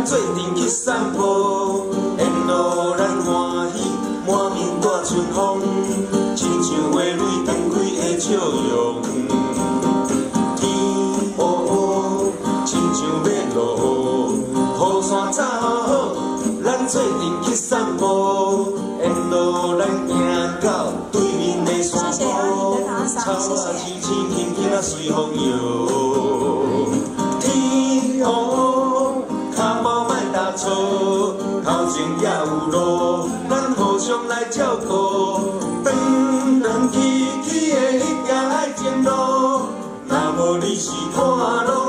做阵去散步，沿路咱欢喜，满面带春风，亲像花蕊展开的笑容。天黑黑，亲像要落雨，雨伞插好好，咱做阵去散步，沿路咱行到对面的山坡，草啊青青，轻轻啊随风摇。天黑黑。 脚步莫踏错，头前也有路，咱互相来照顾。长长崎崎的迄条爱情路，若无你是破路。